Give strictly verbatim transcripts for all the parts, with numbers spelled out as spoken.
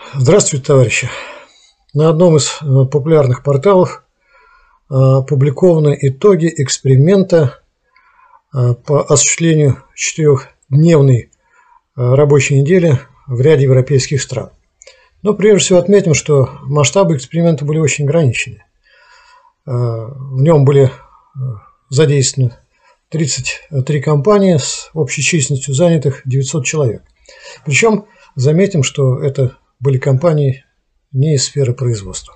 Здравствуйте, товарищи! На одном из популярных порталов опубликованы итоги эксперимента по осуществлению четырехдневной рабочей недели в ряде европейских стран. Но прежде всего отметим, что масштабы эксперимента были очень ограничены. В нем были задействованы тридцать три компании с общей численностью занятых девятьсот человек. Причем заметим, что это были компании не из сферы производства.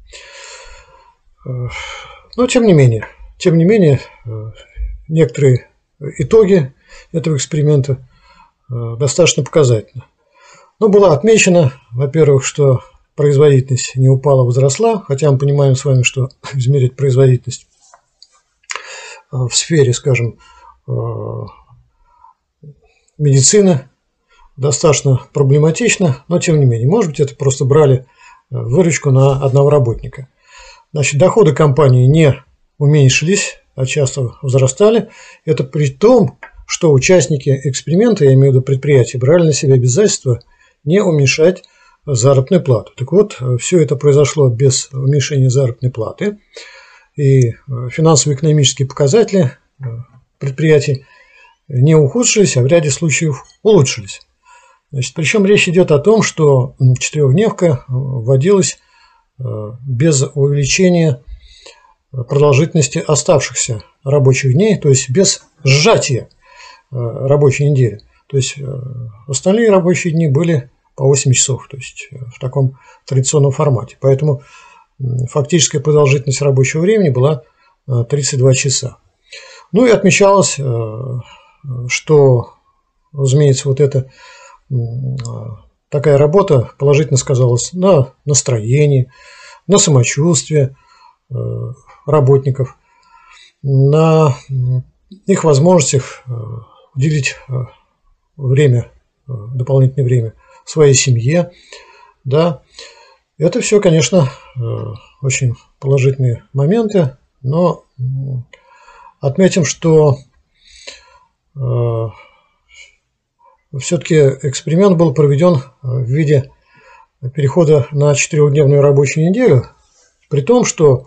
Но тем не менее, тем не менее, некоторые итоги этого эксперимента достаточно показательны. Но было отмечено, во-первых, что производительность не упала, возросла, хотя мы понимаем с вами, что измерить производительность в сфере, скажем, медицины достаточно проблематично, но тем не менее, может быть, это просто брали выручку на одного работника. Значит, доходы компании не уменьшились, а часто возрастали. Это при том, что участники эксперимента, я имею в виду предприятия, брали на себя обязательство не уменьшать заработную плату. Так вот, все это произошло без уменьшения заработной платы, и финансово-экономические показатели предприятий не ухудшились, а в ряде случаев улучшились. Значит, причем речь идет о том, что четырехдневка вводилась без увеличения продолжительности оставшихся рабочих дней, то есть без сжатия рабочей недели. То есть остальные рабочие дни были по восемь часов, то есть в таком традиционном формате. Поэтому фактическая продолжительность рабочего времени была тридцать два часа. Ну и отмечалось, что, разумеется, вот эта такая работа положительно сказалась на настроении, на самочувствии работников, на их возможностях уделить время, дополнительное время своей семье. Да. Это все, конечно, очень положительные моменты, но отметим, что все-таки эксперимент был проведен в виде перехода на четырехдневную рабочую неделю, при том, что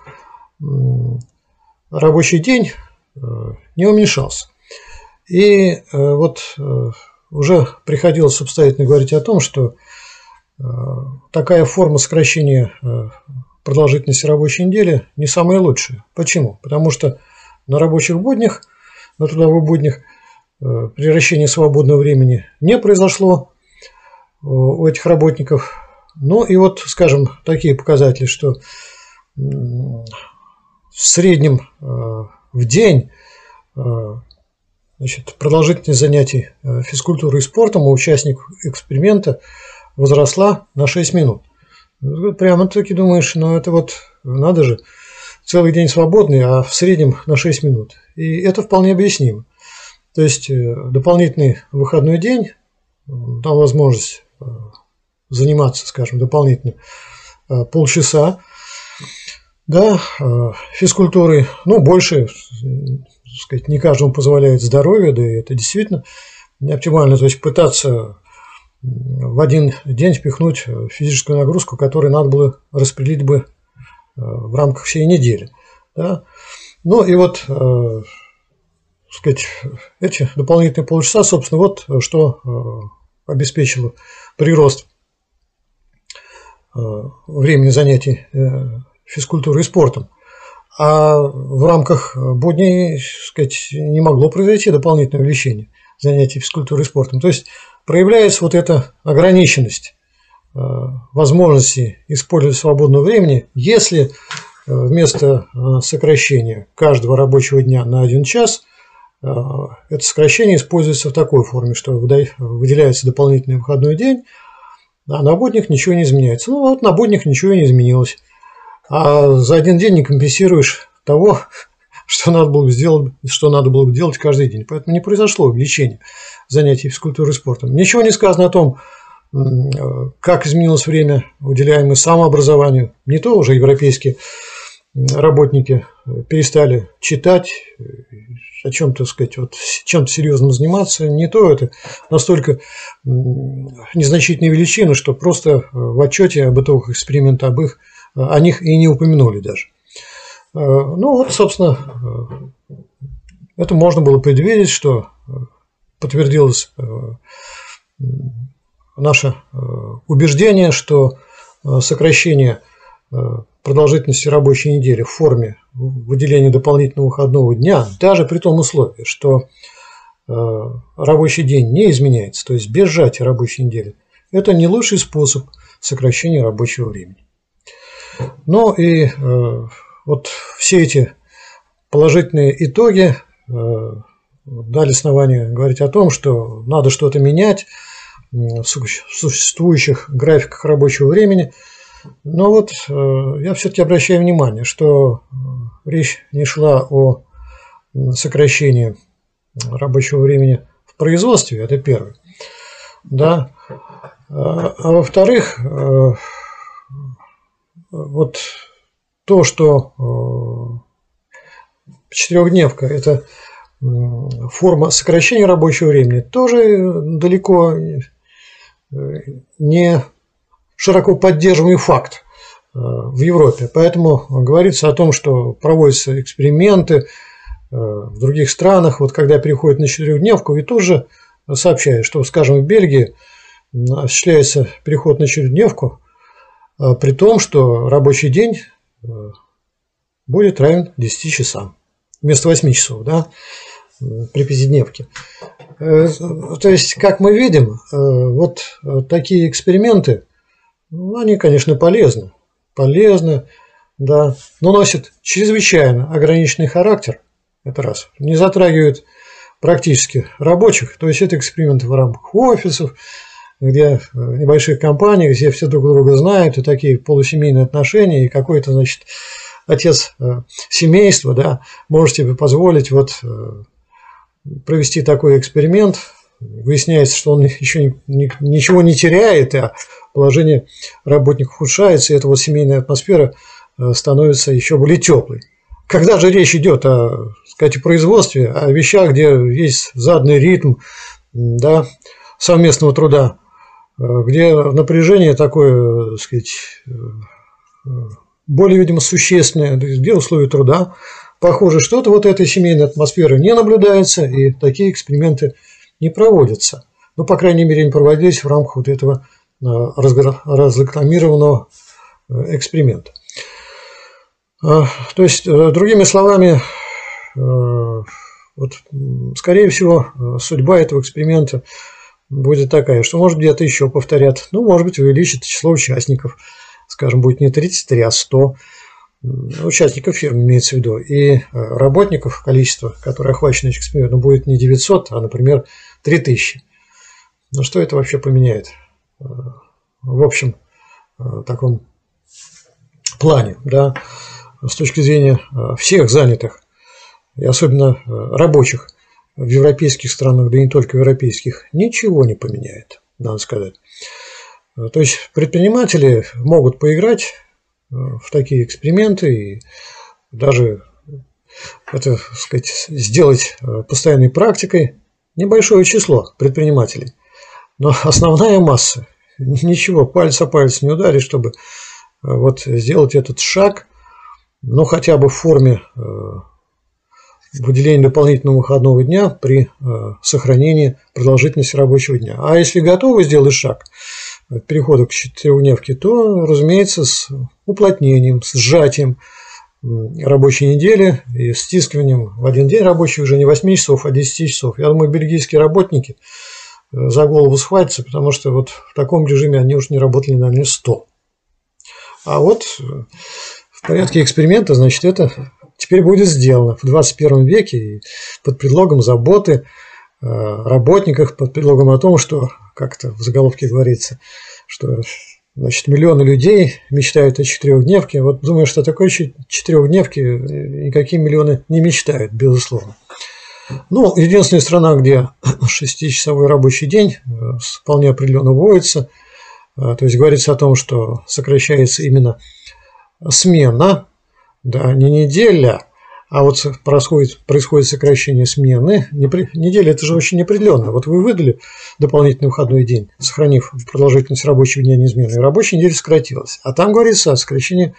рабочий день не уменьшался. И вот уже приходилось обстоятельно говорить о том, что такая форма сокращения продолжительности рабочей недели не самая лучшая. Почему? Потому что на рабочих буднях, на трудовых буднях превращение свободного времени не произошло у этих работников. Ну и вот, скажем, такие показатели, что в среднем в день, значит, продолжительность занятий физкультурой и спортом у участников эксперимента возросла на шесть минут. Прямо-таки думаешь, ну это вот надо же, целый день свободный, а в среднем на шесть минут. И это вполне объяснимо. То есть дополнительный выходной день дал возможность заниматься, скажем, дополнительно полчаса, да, физкультурой, ну, больше, так сказать, не каждому позволяет здоровье, да и это действительно не оптимально. То есть пытаться в один день впихнуть физическую нагрузку, которую надо было распределить бы в рамках всей недели. Да. Ну и вот, сказать, эти дополнительные полчаса, собственно, вот что обеспечило прирост времени занятий физкультурой и спортом. А в рамках будней, сказать, не могло произойти дополнительное увеличение занятий физкультурой и спортом. То есть проявляется вот эта ограниченность возможности использовать свободного времени, если вместо сокращения каждого рабочего дня на один час это сокращение используется в такой форме, что выделяется дополнительный выходной день, а на буднях ничего не изменяется. Ну вот на буднях ничего не изменилось. А за один день не компенсируешь того, что надо было бы сделать, что надо было бы делать каждый день. Поэтому не произошло увеличение занятий физкультурой и спортом. Ничего не сказано о том, как изменилось время, уделяемое самообразованию. Не то уже европейские работники перестали читать, о чем-то, сказать, вот, чем-то серьезным заниматься, не то это настолько незначительные величины, что просто в отчете об итогах эксперимента об их, о них и не упомянули даже. Ну вот, собственно, это можно было предвидеть, что подтвердилось наше убеждение, что сокращение продолжительности рабочей недели в форме выделения дополнительного выходного дня, даже при том условии, что рабочий день не изменяется, то есть без сжатия рабочей недели, это не лучший способ сокращения рабочего времени. Ну и вот все эти положительные итоги дали основание говорить о том, что надо что-то менять в существующих графиках рабочего времени. Но вот я все-таки обращаю внимание, что речь не шла о сокращении рабочего времени в производстве, это первое. Да. А во-вторых, вот то, что четырехдневка – это форма сокращения рабочего времени, тоже далеко не широко поддерживаемый факт в Европе. Поэтому говорится о том, что проводятся эксперименты в других странах, вот когда переходят на четырехдневку, и тоже сообщают, что, скажем, в Бельгии осуществляется переход на четырехдневку, при том, что рабочий день будет равен десяти часам вместо восьми часов, да, при пятидневке. То есть, как мы видим, вот такие эксперименты, ну, они, конечно, полезны, полезны, да, но носят чрезвычайно ограниченный характер, это раз, не затрагивают практически рабочих, то есть это эксперименты в рамках офисов, где небольших компаний, где все друг друга знают, и такие полусемейные отношения, и какой-то, значит, отец семейства, да, может себе позволить вот провести такой эксперимент. Выясняется, что он еще ничего не теряет, а положение работников ухудшается, и эта вот семейная атмосфера становится еще более теплой. Когда же речь идет о, сказать, производстве, о вещах, где есть заданный ритм, да, совместного труда, где напряжение такое, так сказать, более, видимо, существенное, где условия труда, похоже, что-то вот этой семейной атмосферы не наблюдается, и такие эксперименты не проводятся. Ну, по крайней мере, не проводились в рамках вот этого разрекламированного эксперимента. То есть, другими словами, вот, скорее всего, судьба этого эксперимента будет такая, что, может, где-то еще повторят, ну, может быть, увеличит число участников, скажем, будет не тридцать три, а сто участников фирмы, имеется в виду, и работников, количество, которое охвачено этим экспериментом, будет не девятьсот, а, например, три тысячи. Но что это вообще поменяет в общем таком плане, да, с точки зрения всех занятых, и особенно рабочих в европейских странах, да и не только в европейских, ничего не поменяет, надо сказать. То есть предприниматели могут поиграть в такие эксперименты и даже это, так сказать, сделать постоянной практикой небольшое число предпринимателей. Но основная масса ничего, палец о палец не ударит, чтобы вот сделать этот шаг, ну хотя бы в форме выделения дополнительного выходного дня при сохранении продолжительности рабочего дня. А если готовы сделать шаг перехода к четырехдневке, то, разумеется, с уплотнением, с сжатием рабочей недели и стискиванием в один день рабочий уже не восьми часов, а десяти часов. Я думаю, бельгийские работники за голову схватятся, потому что вот в таком режиме они уже не работали, наверное, сто. А вот в порядке эксперимента, значит, это теперь будет сделано в двадцать первом веке и под предлогом заботы о работниках, под предлогом о том, что, как-то в заголовке говорится, что, значит, миллионы людей мечтают о четырехдневке. Вот думаю, что о такой четырехдневке никакие миллионы не мечтают, безусловно. Ну, единственная страна, где шестичасовой рабочий день вполне определенно вводится, то есть говорится о том, что сокращается именно смена, да, не неделя, А вот происходит, происходит сокращение смены. Неделя – это же очень неопределенно. Вот вы выдали дополнительный выходной день, сохранив продолжительность рабочего дня неизменной, и рабочая неделя сократилась. А там говорится о сокращении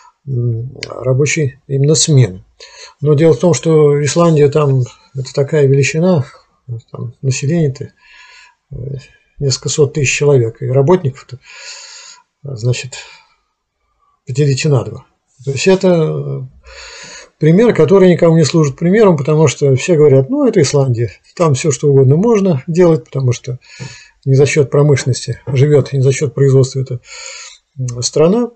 рабочей именно смены. Но дело в том, что Исландия там это такая величина, там население-то несколько сот тысяч человек, и работников-то, значит, поделите на два. То есть это пример, который никому не служит примером, потому что все говорят, ну, это Исландия, там все что угодно можно делать, потому что не за счет промышленности живет, не за счет производства эта страна.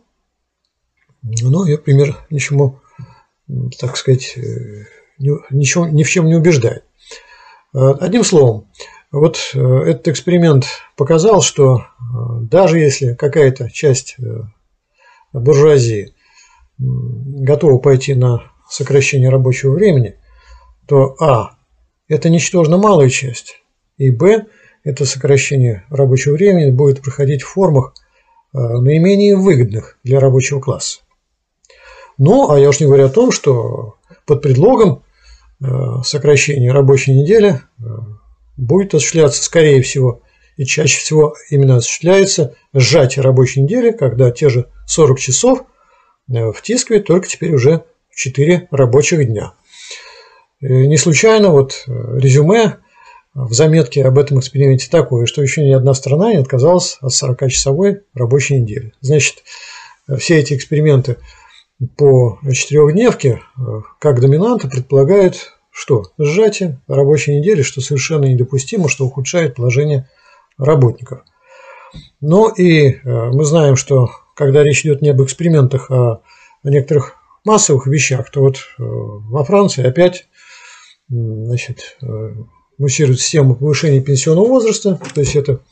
Но ее пример ничему, так сказать, ничего, ни в чем не убеждает. Одним словом, вот этот эксперимент показал, что даже если какая-то часть буржуазии готова пойти на сокращение рабочего времени, то а. это ничтожно малая часть, и б. это сокращение рабочего времени будет проходить в формах наименее выгодных для рабочего класса. Ну, а я уж не говорю о том, что под предлогом сокращения рабочей недели будет осуществляться, скорее всего, и чаще всего именно осуществляется сжатие рабочей недели, когда те же сорок часов втискивают только теперь уже в четыре рабочих дня. И не случайно вот резюме в заметке об этом эксперименте такое, что еще ни одна страна не отказалась от сорокачасовой рабочей недели. Значит, все эти эксперименты по четырехдневке как доминанта предполагают, что сжатие рабочей недели, что совершенно недопустимо, что ухудшает положение работников. Ну и мы знаем, что когда речь идет не об экспериментах, а о некоторых массовых вещах, то вот во Франции опять, значит, муссирует систему повышения пенсионного возраста, то есть это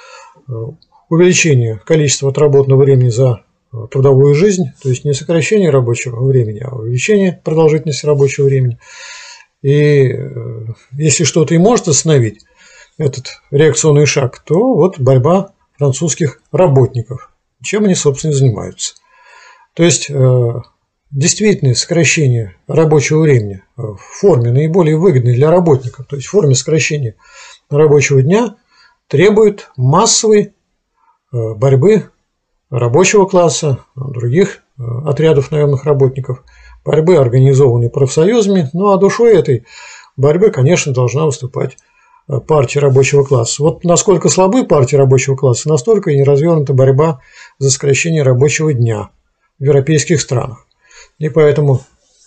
увеличение количества отработанного времени за трудовую жизнь, то есть не сокращение рабочего времени, а увеличение продолжительности рабочего времени. И если что-то и может остановить этот реакционный шаг, то вот борьба французских работников, чем они, собственно, и занимаются. То есть действительное сокращение рабочего времени в форме наиболее выгодной для работников, то есть в форме сокращения рабочего дня, требует массовой борьбы рабочего класса, других отрядов наемных работников, борьбы, организованной профсоюзами. Ну а душой этой борьбы, конечно, должна выступать партия рабочего класса. Вот насколько слабы партии рабочего класса, настолько и не развернута борьба за сокращение рабочего дня в европейских странах. И поэтому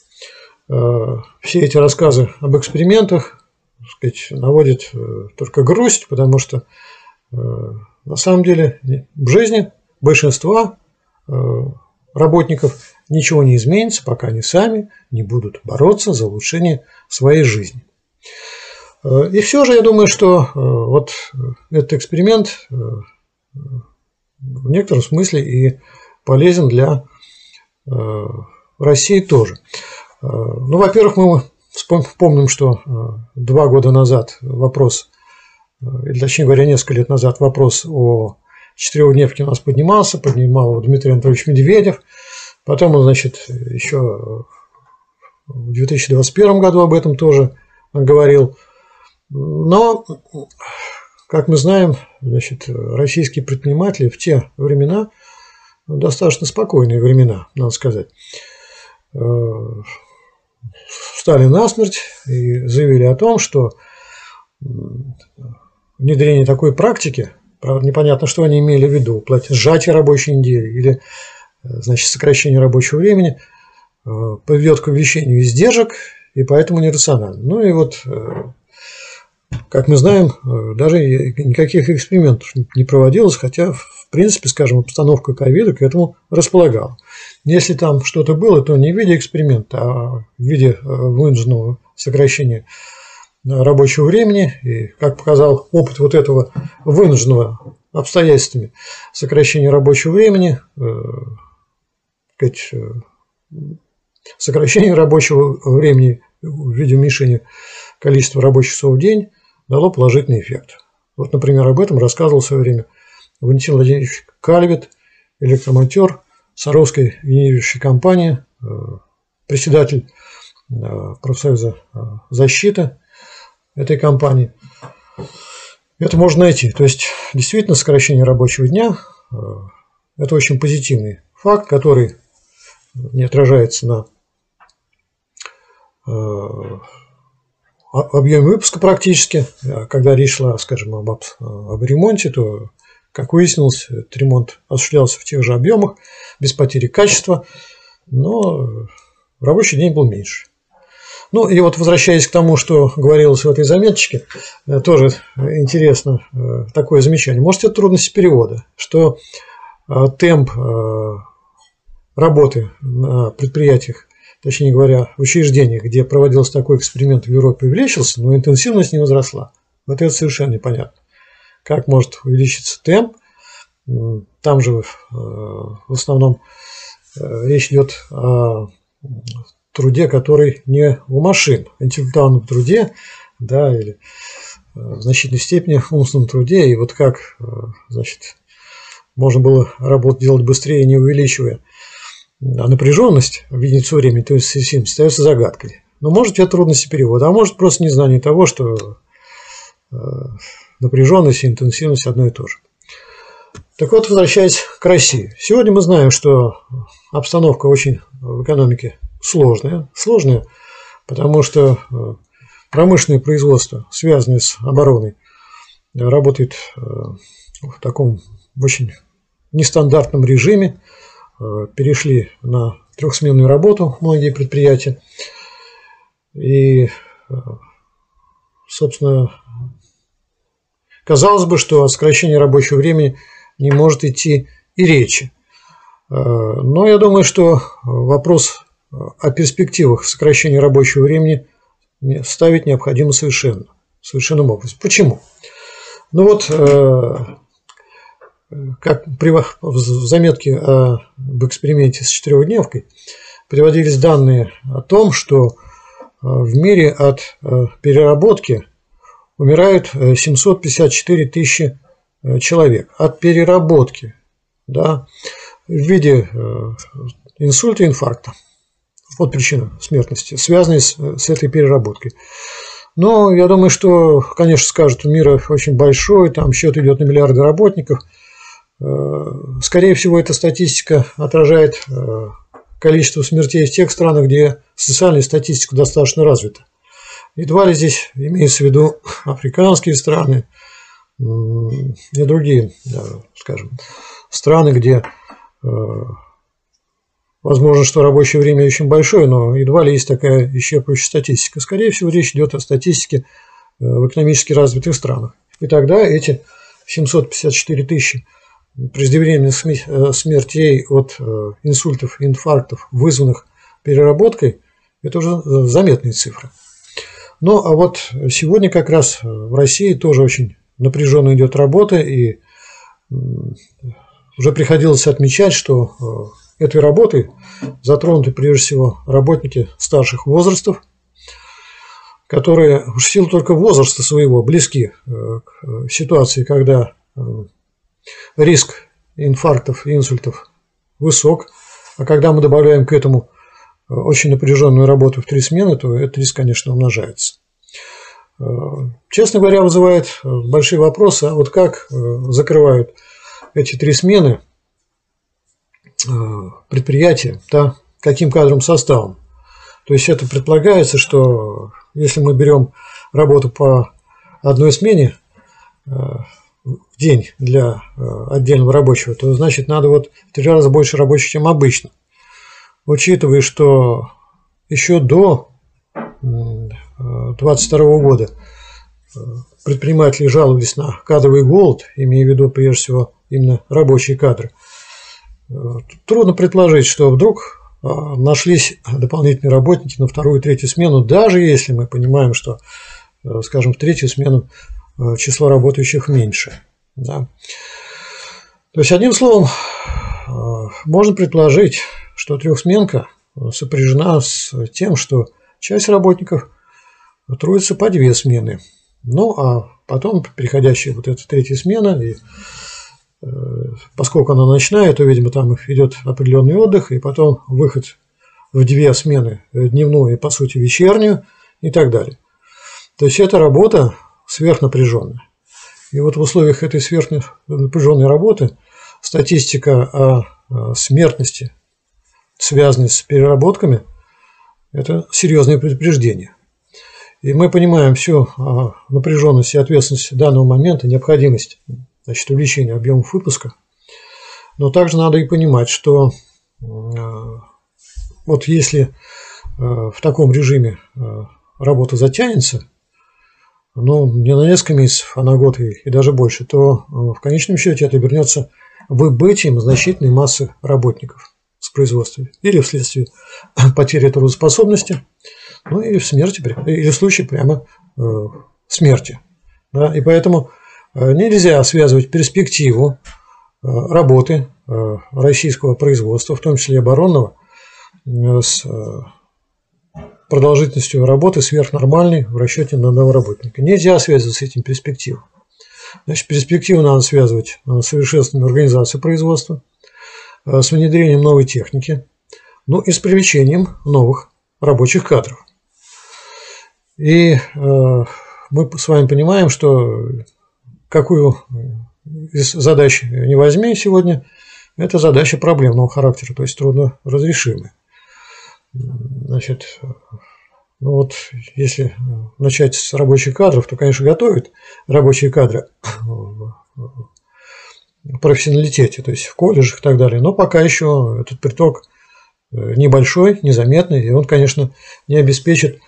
э, все эти рассказы об экспериментах, так сказать, наводят э, только грусть, потому что э, на самом деле в жизни большинства э, работников ничего не изменится, пока они сами не будут бороться за улучшение своей жизни. И все же я думаю, что вот этот эксперимент в некотором смысле и полезен для России тоже. Ну, во-первых, мы помним, что два года назад вопрос, или точнее говоря, несколько лет назад вопрос о четырехдневке у нас поднимался, поднимал его Дмитрий Анатольевич Медведев. Потом он, значит, еще в две тысячи двадцать первом году об этом тоже говорил. Но, как мы знаем, значит, российские предприниматели в те времена, достаточно спокойные времена, надо сказать, встали насмерть и заявили о том, что внедрение такой практики, правда, непонятно, что они имели в виду, сжатие рабочей недели или, значит, сокращение рабочего времени, приведет к увеличению издержек и поэтому нерационально. Ну и вот, как мы знаем, даже никаких экспериментов не проводилось, хотя, в принципе, скажем, обстановка ковида к этому располагала. Если там что-то было, то не в виде эксперимента, а в виде вынужденного сокращения рабочего времени. И, как показал опыт вот этого вынужденного обстоятельствами сокращения рабочего времени, сказать, сокращение рабочего времени в виде уменьшения количества рабочих часов в день дало положительный эффект. Вот, например, об этом рассказывал в свое время Валентин Владимирович Кальвит, электромонтер Саровской генерирующей компании, председатель профсоюза защиты этой компании. Это можно найти. То есть, действительно, сокращение рабочего дня – это очень позитивный факт, который не отражается на объеме выпуска практически. Когда речь шла, скажем, об, об ремонте, то, как выяснилось, этот ремонт осуществлялся в тех же объемах, без потери качества, но рабочий день был меньше. Ну и вот, возвращаясь к тому, что говорилось в этой заметочке, тоже интересно такое замечание. Может, это трудности перевода, что темп работы на предприятиях, точнее говоря, в учреждениях, где проводился такой эксперимент в Европе, увеличился, но интенсивность не возросла. Вот это совершенно непонятно. Как может увеличиться темп? Там же в основном речь идет о труде, который не у машин, интеллектуальном труде, да, или в значительной степени умственном труде. И вот как, значит, можно было работу делать быстрее, не увеличивая а напряженность в единицу времени, то есть секунд, остается загадкой. Но может это трудности перевода, а может просто незнание того, что напряженность и интенсивность одно и то же. Так вот, возвращаясь к России. Сегодня мы знаем, что обстановка очень в экономике сложная. Сложная, потому что промышленное производство, связанное с обороной, работает в таком очень нестандартном режиме. Перешли на трехсменную работу многие предприятия. И, собственно, казалось бы, что о сокращении рабочего времени не может идти и речи. Но я думаю, что вопрос о перспективах сокращения рабочего времени ставить необходимо совершенно, совершенным образом. Почему? Ну вот, как в заметке об эксперименте с четырехдневкой приводились данные о том, что в мире от переработки умирают семьсот пятьдесят четыре тысячи человек. От переработки, да, в виде инсульта, инфаркта. Вот причина смертности, связанная с, с этой переработкой. Но я думаю, что, конечно, скажут, мир очень большой, там счет идет на миллиарды работников. Скорее всего, эта статистика отражает количество смертей в тех странах, где социальная статистика достаточно развита. Едва ли здесь имеется в виду африканские страны и другие, скажем, страны, где возможно, что рабочее время очень большое, но едва ли есть такая исчерпывающая статистика. Скорее всего, речь идет о статистике в экономически развитых странах. И тогда эти семьсот пятьдесят четыре тысячи преждевременных смертей от инсультов и инфарктов, вызванных переработкой, это уже заметные цифры. Ну, а вот сегодня как раз в России тоже очень напряженно идет работа, и уже приходилось отмечать, что этой работой затронуты прежде всего работники старших возрастов, которые уж в силу только возраста своего близки к ситуации, когда риск инфарктов и инсультов высок, а когда мы добавляем к этому очень напряженную работу в три смены, то этот риск, конечно, умножается. Честно говоря, вызывает большие вопросы, а вот как закрывают эти три смены предприятия, да, каким кадровым составом. То есть это предполагается, что если мы берем работу по одной смене в день для отдельного рабочего, то значит надо вот в три раза больше рабочих, чем обычно. Учитывая, что еще до две тысячи двадцать второго года предприниматели жаловались на кадровый голод, имея в виду прежде всего именно рабочие кадры, трудно предположить, что вдруг нашлись дополнительные работники на вторую и третью смену, даже если мы понимаем, что, скажем, в третью смену число работающих меньше. Да. То есть, одним словом, можно предположить, что трехсменка сопряжена с тем, что часть работников трудится по две смены. Ну, а потом приходящая вот эта третья смена, и поскольку она ночная, то, видимо, там идет определенный отдых, и потом выход в две смены, дневную и, по сути, вечернюю и так далее. То есть это работа сверхнапряженная. И вот в условиях этой сверхнапряженной работы статистика о смертности, связанной с переработками, это серьезное предупреждение. И мы понимаем всю напряженность и ответственность данного момента, необходимость, значит, увеличения объемов выпуска. Но также надо и понимать, что вот если в таком режиме работа затянется, ну, не на несколько месяцев, а на год и, и даже больше, то в конечном счете это вернется выбытием значительной массы работников с производства или вследствие потери трудоспособности, ну или в смерти, или в случае прямо э, смерти. Да? И поэтому нельзя связывать перспективу э, работы э, российского производства, в том числе оборонного, э, с э, продолжительностью работы сверхнормальной в расчете на одного работника. Нельзя связывать с этим перспективу. Значит, перспективу надо связывать с совершенствованием организации производства, с внедрением новой техники, ну и с привлечением новых рабочих кадров. И э, мы с вами понимаем, что какую из задач не возьми сегодня, это задача проблемного характера, то есть трудно разрешимая. Значит, ну вот если начать с рабочих кадров, то, конечно, готовят рабочие кадры в профессионалитете, то есть в колледжах и так далее, но пока еще этот приток небольшой, незаметный, и он, конечно, не обеспечит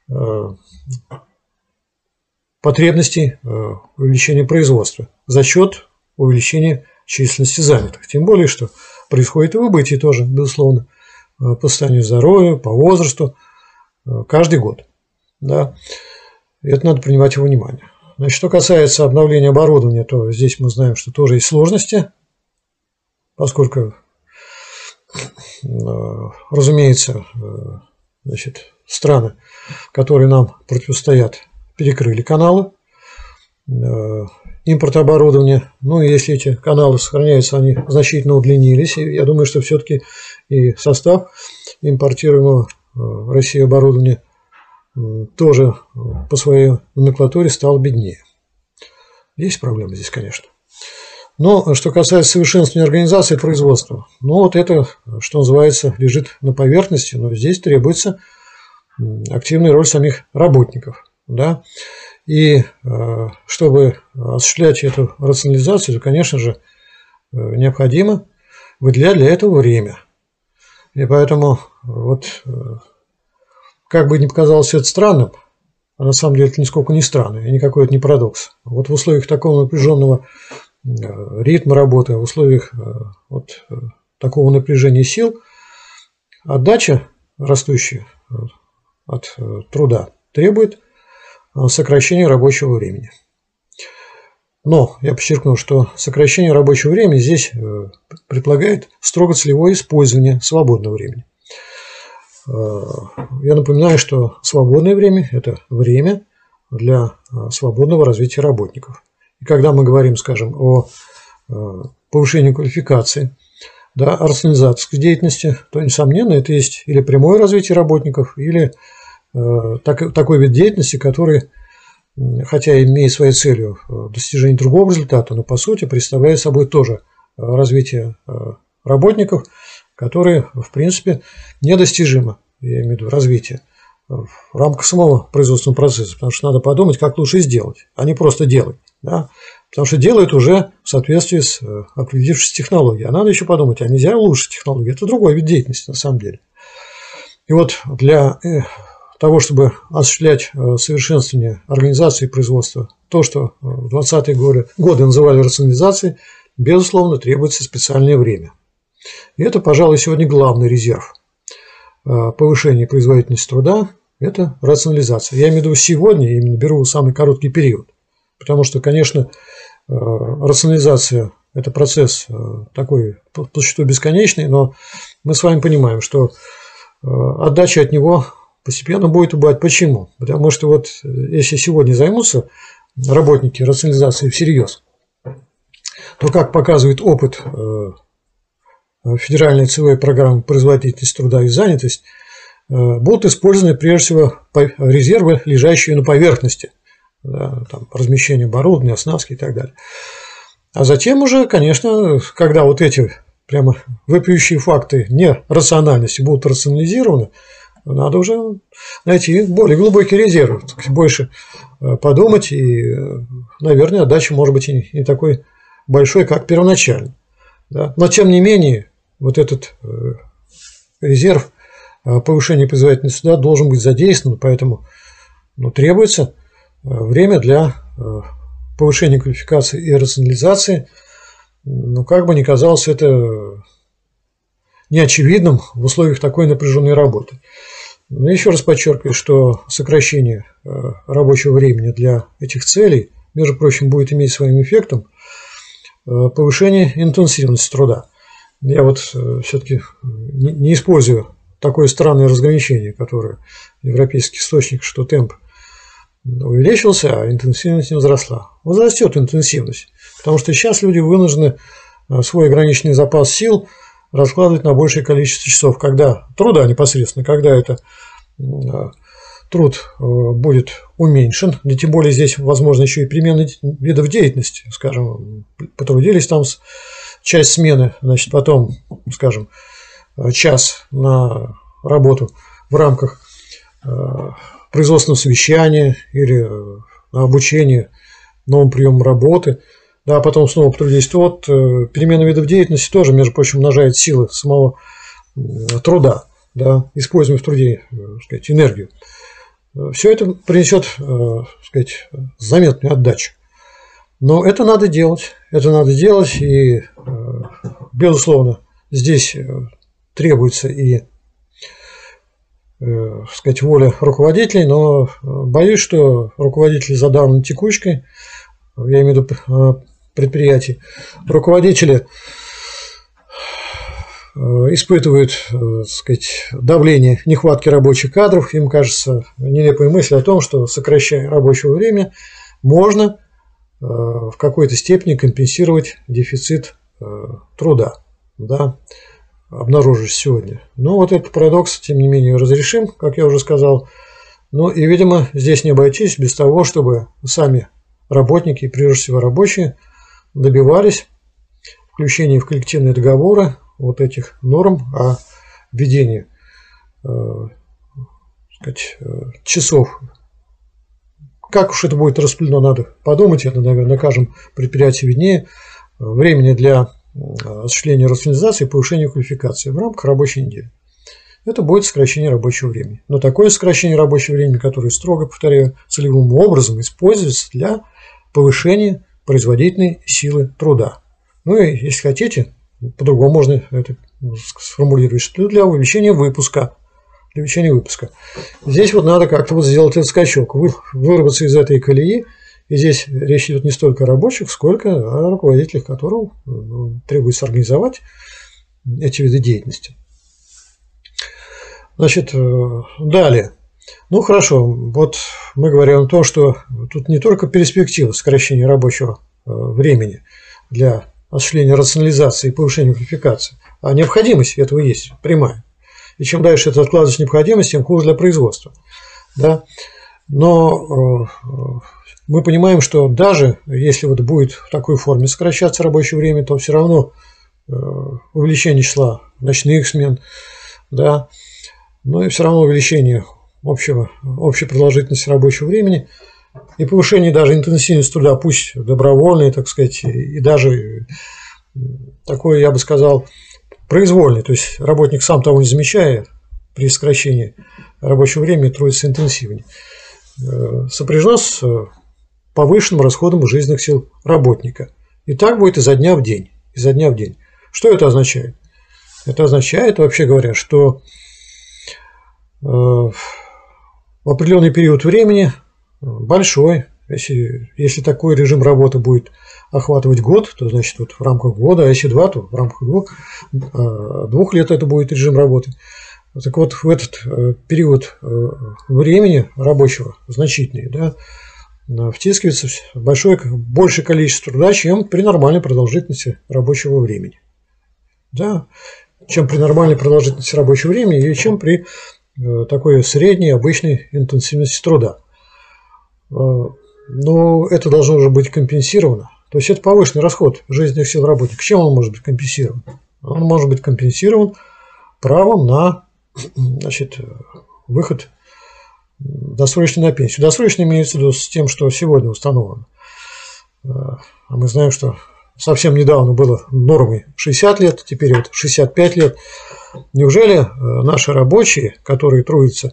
потребностей увеличения производства за счет увеличения численности занятых. Тем более, что происходит и выбытие тоже, безусловно, по состоянию здоровья, по возрасту, каждый год. Да? И это надо принимать во внимание. Значит, что касается обновления оборудования, то здесь мы знаем, что тоже есть сложности, поскольку, разумеется, значит, страны, которые нам противостоят, перекрыли каналы импорта оборудования. Ну и если эти каналы сохраняются, они значительно удлинились. И я думаю, что все-таки и состав импортируемого в Россию оборудования тоже по своей номенклатуре стал беднее. Есть проблемы здесь, конечно. Но что касается совершенствования организации производства, ну вот это, что называется, лежит на поверхности, но здесь требуется активная роль самих работников. Да? И чтобы осуществлять эту рационализацию, то, конечно же, необходимо выделять для этого время. И поэтому, вот, как бы ни показалось это странным, а на самом деле это нисколько не странно, и никакой это не парадокс. Вот в условиях такого напряженного ритма работы, в условиях вот такого напряжения сил, отдача растущая от труда требует сокращения рабочего времени. Но я подчеркну, что сокращение рабочего времени здесь предполагает строго целевое использование свободного времени. Я напоминаю, что свободное время – это время для свободного развития работников. И когда мы говорим, скажем, о повышении квалификации, да, о рационализации деятельности, то, несомненно, это есть или прямое развитие работников, или так, такой вид деятельности, который, хотя и имеет своей целью достижение другого результата, но по сути представляет собой тоже развитие работников, которые, в принципе, недостижимо, я имею в виду развитие, в рамках самого производственного процесса, потому что надо подумать, как лучше сделать, а не просто делать. Да? Потому что делают уже в соответствии с определившейся технологией. А надо еще подумать, а нельзя улучшить технологию. Это другой вид деятельности на самом деле. И вот для того, чтобы осуществлять совершенствование организации производства, то, что в двадцатые годы, годы называли рационализацией, безусловно, требуется специальное время. И это, пожалуй, сегодня главный резерв повышения производительности труда – это рационализация. Я имею в виду сегодня, я именно беру самый короткий период. Потому что, конечно, рационализация – это процесс такой, по существу, бесконечный, но мы с вами понимаем, что отдача от него постепенно будет убывать. Почему? Потому что вот если сегодня займутся работники рационализацией всерьез, то, как показывает опыт федеральной целевой программы производительность труда и занятость, будут использованы прежде всего резервы, лежащие на поверхности, да, там, размещение оборудования, оснастки и так далее. А затем уже, конечно, когда вот эти прямо вопиющие факты нерациональности будут рационализированы, надо уже найти более глубокий резерв, больше подумать, и, наверное, отдача может быть и не такой большой, как первоначально. Да? Но, тем не менее, вот этот резерв повышения производительности труда должен быть задействован, поэтому ну, требуется время для повышения квалификации и рационализации. Ну, как бы ни казалось это неочевидным в условиях такой напряженной работы. Но еще раз подчеркиваю, что сокращение рабочего времени для этих целей, между прочим, будет иметь своим эффектом повышение интенсивности труда. Я вот все-таки не использую такое странное разграничение, которое в европейских источниках, что темп увеличился, а интенсивность не возросла. Возрастет интенсивность, потому что сейчас люди вынуждены свой ограниченный запас сил раскладывать на большее количество часов, когда труда непосредственно, когда это труд будет уменьшен, и тем более здесь возможно еще и перемены видов деятельности, скажем, потрудились там часть смены, значит, потом, скажем, час на работу в рамках производственного совещания или на обучение новым приемам работы, да, а потом снова потрудились, то вот перемена видов деятельности тоже, между прочим, умножает силы самого труда, да, используемой в труде, так сказать, энергию. Все это принесет, так сказать, заметную отдачу. Но это надо делать, это надо делать, и, безусловно, здесь требуется и, так сказать, воля руководителей, но боюсь, что руководители задавлены текучкой, я имею в виду предприятий, руководители испытывают, так сказать, давление нехватки рабочих кадров. Им кажется нелепая мысль о том, что, сокращая рабочее время, можно в какой-то степени компенсировать дефицит труда, да, обнаружившийся сегодня. Но вот этот парадокс, тем не менее, разрешим, как я уже сказал. Ну и, видимо, здесь не обойтись без того, чтобы сами работники, прежде всего рабочие, добивались включения в коллективные договоры вот этих норм о введении э, сказать, часов. Как уж это будет распределено, надо подумать, это, наверное, на каждом предприятии виднее, времени для осуществления рационализации и повышения квалификации в рамках рабочей недели. Это будет сокращение рабочего времени. Но такое сокращение рабочего времени, которое, строго повторяю, целевым образом используется для повышения производительной силы труда. Ну и, если хотите, по-другому можно это сформулировать, что для увеличения выпуска. Для увеличения выпуска. Здесь вот надо как-то вот сделать этот скачок, вырваться из этой колеи. И здесь речь идет не столько о рабочих, сколько о руководителях, которым ну, требуется организовать эти виды деятельности. Значит, далее. Ну хорошо, вот мы говорим о том, что тут не только перспектива сокращения рабочего времени для осуществления рационализации и повышения квалификации, а необходимость этого есть, прямая. И чем дальше это откладывается необходимость, тем хуже для производства. Да? Но мы понимаем, что даже если вот будет в такой форме сокращаться рабочее время, то все равно увеличение числа ночных смен, да, но и все равно увеличение общего, общей продолжительности рабочего времени и повышение даже интенсивности труда, пусть добровольное, так сказать, и даже такое, я бы сказал, произвольное, то есть работник сам того не замечая при сокращении рабочего времени трудится интенсивнее, сопряжено с повышенным расходом жизненных сил работника. И так будет изо дня в день. Изо дня в день. Что это означает? Это означает, вообще говоря, что в определенный период времени, большой, если, если такой режим работы будет охватывать год, то значит вот в рамках года, а если два, то в рамках двух, двух лет это будет режим работы. Так вот, в этот период времени рабочего, значительный, да, втискивается большое, большее количество труда, чем при нормальной продолжительности рабочего времени. да, чем при нормальной продолжительности рабочего времени и чем при э, такой средней обычной интенсивности труда. Э, но это должно уже быть компенсировано. То есть это повышенный расход жизненных сил работника. Чем он может быть компенсирован? Он может быть компенсирован правом на, значит, выход досрочный на пенсию. Досрочно имеется в виду с тем, что сегодня установлено. А мы знаем, что совсем недавно было нормой шестьдесят лет, теперь вот шестьдесят пять лет. Неужели наши рабочие, которые трудятся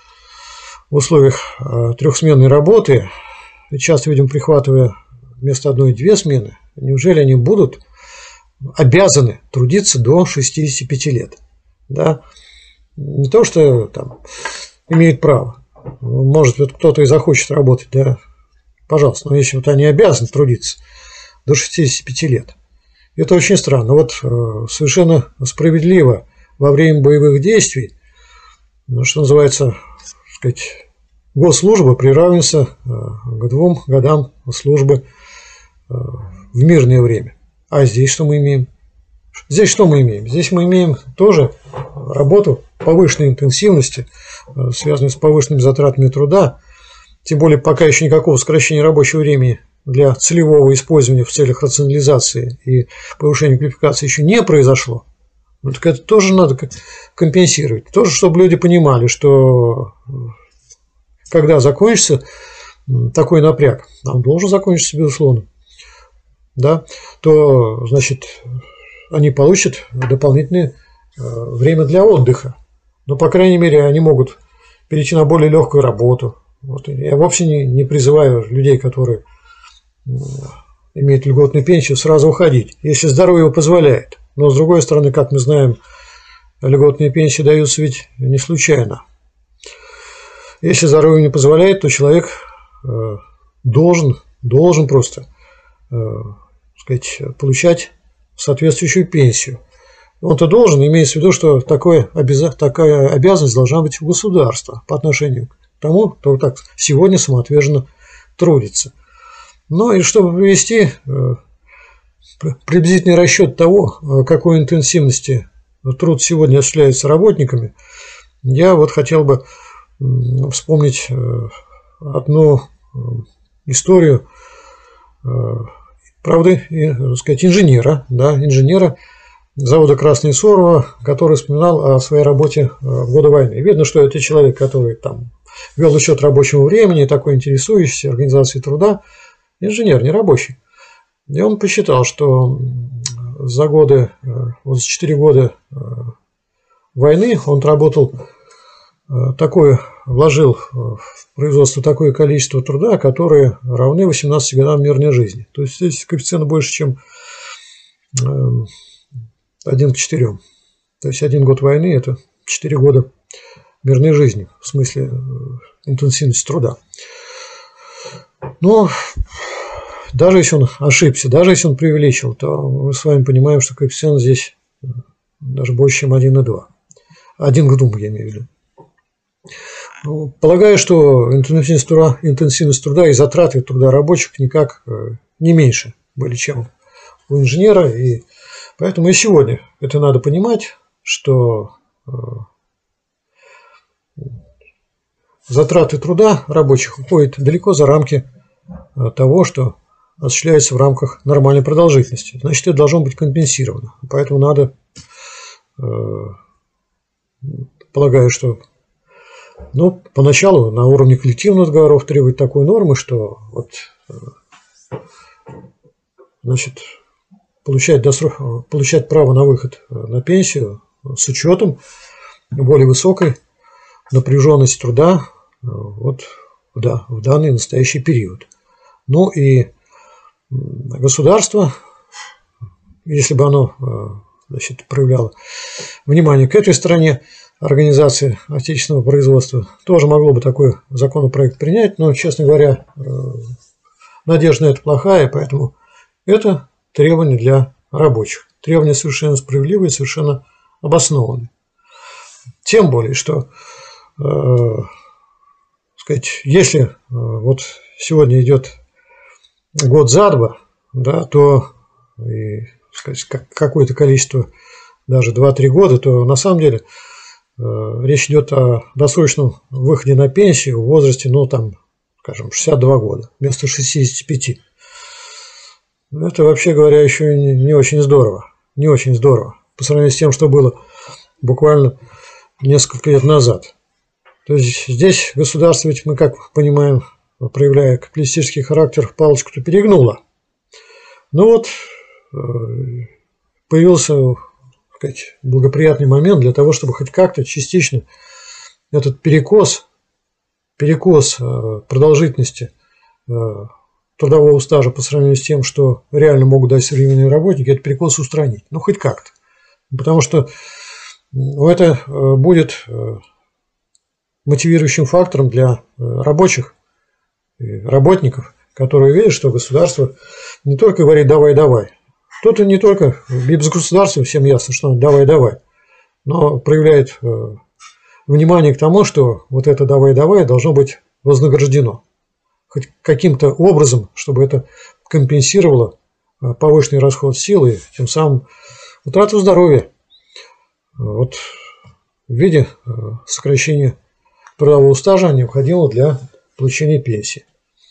в условиях трехсменной работы, часто, видим, прихватывая вместо одной две смены, неужели они будут обязаны трудиться до шестидесяти пяти лет? Да? Не то, что там имеют право. Может, вот кто-то и захочет работать, да, пожалуйста, но если вот они обязаны трудиться до шестидесяти пяти лет, это очень странно. Вот совершенно справедливо во время боевых действий, ну, что называется, так сказать, госслужба приравнивается к двум годам службы в мирное время. А здесь что мы имеем? Здесь что мы имеем? Здесь мы имеем тоже работу повышенной интенсивности, связанную с повышенными затратами труда, тем более пока еще никакого сокращения рабочего времени для целевого использования в целях рационализации и повышения квалификации еще не произошло. Ну, так это тоже надо компенсировать. Тоже, чтобы люди понимали, что когда закончится такой напряг, а он должен закончиться, безусловно, да, то, значит, они получат дополнительное время для отдыха. Но, по крайней мере, они могут перейти на более легкую работу. Вот. Я вовсе не, не призываю людей, которые имеют льготную пенсию, сразу уходить, если здоровье его позволяет. Но, с другой стороны, как мы знаем, льготные пенсии даются ведь не случайно. Если здоровье не позволяет, то человек должен, должен просто, сказать, получать соответствующую пенсию. Он-то должен, имеется в виду, что такое, такая обязанность должна быть у государства по отношению к тому, кто так сегодня самоотверженно трудится. Ну и чтобы привести приблизительный расчет того, какой интенсивности труд сегодня осуществляется работниками, я вот хотел бы вспомнить одну историю, правда, так сказать, инженера, да, инженера завода «Красное Сурово», который вспоминал о своей работе в годы войны. Видно, что это человек, который там вел учет рабочего времени, такой интересующийся организацией труда, инженер, не рабочий. И он посчитал, что за годы, вот за четыре года войны он работал такое, вложил в производство такое количество труда, которое равны восемнадцати годам мирной жизни. То есть здесь коэффициент больше, чем один к четырем. То есть один год войны – это четыре года мирной жизни, в смысле интенсивности труда. Но даже если он ошибся, даже если он преувеличил, то мы с вами понимаем, что коэффициент здесь даже больше, чем один и два. один к двум, я имею в виду. Полагаю, что интенсивность труда, интенсивность труда и затраты труда рабочих никак не меньше были, чем у инженера. И поэтому и сегодня это надо понимать, что затраты труда рабочих уходят далеко за рамки того, что осуществляется в рамках нормальной продолжительности. Значит, это должно быть компенсировано. Поэтому надо, полагаю, что ну, поначалу на уровне коллективных договоров требовать такой нормы, что вот, значит, получать, досрок, получать право на выход на пенсию с учетом более высокой напряженности труда вот, да, в данный настоящий период. Ну и государство, если бы оно, значит, проявляло внимание к этой стороне, организации отечественного производства, тоже могло бы такой законопроект принять, но, честно говоря, надежда на это плохая, поэтому это требования для рабочих. Требования совершенно справедливые, совершенно обоснованные. Тем более, что, э, сказать, если э, вот сегодня идет год за два, да, то и, сказать, какое-то количество даже два-три года, то на самом деле э, речь идет о досрочном выходе на пенсию в возрасте, ну там, скажем, шестьдесят два года вместо шестидесяти пяти. Это, вообще говоря, еще не, не очень здорово. Не очень здорово. По сравнению с тем, что было буквально несколько лет назад. То есть здесь государство, ведь мы, как понимаем, проявляя капиталистический характер, палочку-то перегнуло. Ну вот, появился, так сказать, благоприятный момент для того, чтобы хоть как-то частично этот перекос, перекос продолжительности трудового стажа по сравнению с тем, что реально могут дать современные работники, этот перекос устранить. Ну, хоть как-то. Потому что это будет мотивирующим фактором для рабочих, работников, которые видят, что государство не только говорит «давай-давай». Тут и не только без государства, всем ясно, что «давай-давай», но проявляет внимание к тому, что вот это «давай-давай» должно быть вознаграждено. Хоть каким-то образом, чтобы это компенсировало повышенный расход силы, тем самым утрату здоровья вот, в виде сокращения трудового стажа, необходимого для получения пенсии.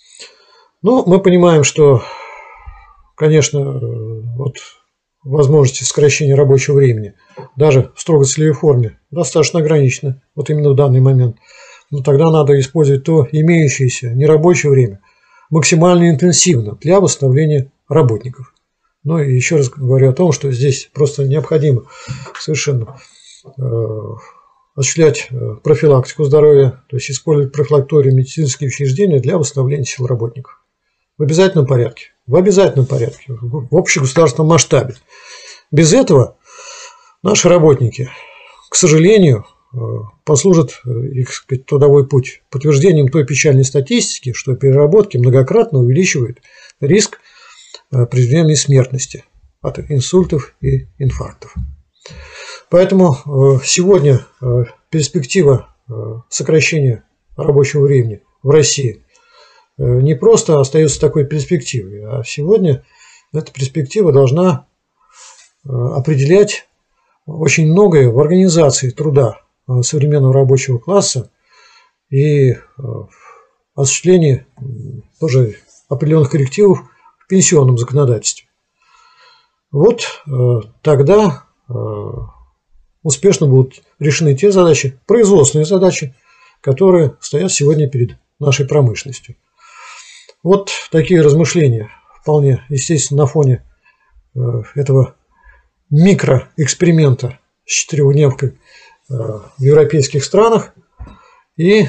Ну, мы понимаем, что, конечно, вот возможности сокращения рабочего времени, даже в строго целевой форме, достаточно ограничены, вот именно в данный момент. Но тогда надо использовать то имеющееся нерабочее время максимально интенсивно для восстановления работников. Ну и еще раз говорю о том, что здесь просто необходимо совершенно э, осуществлять профилактику здоровья, то есть использовать профилакторию медицинские учреждения для восстановления сил работников. В обязательном порядке. В обязательном порядке. В общегосударственном масштабе. Без этого наши работники, к сожалению, послужит их, сказать, трудовой путь подтверждением той печальной статистики, что переработки многократно увеличивают риск преждевременной смертности от инсультов и инфарктов. Поэтому сегодня перспектива сокращения рабочего времени в России не просто остается такой перспективой, а сегодня эта перспектива должна определять очень многое в организации труда современного рабочего класса и осуществлении тоже определенных коррективов в пенсионном законодательстве. Вот тогда успешно будут решены те задачи, производственные задачи, которые стоят сегодня перед нашей промышленностью. Вот такие размышления, вполне естественно, на фоне этого микроэксперимента с четырехдневкой в европейских странах и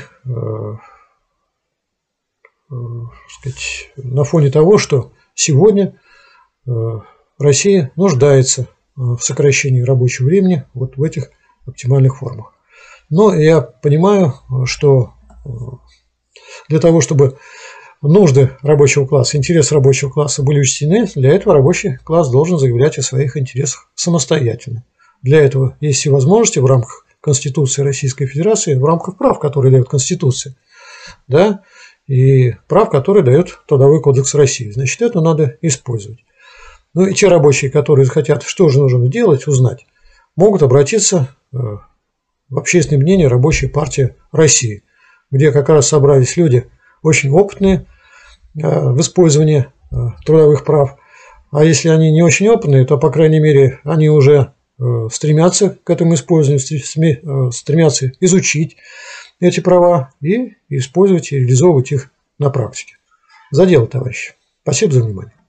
сказать, на фоне того, что сегодня Россия нуждается в сокращении рабочего времени вот в этих оптимальных формах. Но я понимаю, что для того, чтобы нужды рабочего класса, интересы рабочего класса были учтены, для этого рабочий класс должен заявлять о своих интересах самостоятельно. Для этого есть все возможности в рамках Конституции Российской Федерации, в рамках прав, которые дает Конституция, да, и прав, которые дает Трудовой кодекс России. Значит, это надо использовать. Ну и те рабочие, которые захотят, что же нужно делать, узнать, могут обратиться в общественное мнение Рабочей партии России, где как раз собрались люди очень опытные в использовании трудовых прав. А если они не очень опытные, то, по крайней мере, они уже стремятся к этому использованию, стремятся изучить эти права и использовать и реализовывать их на практике. За дело, товарищи. Спасибо за внимание.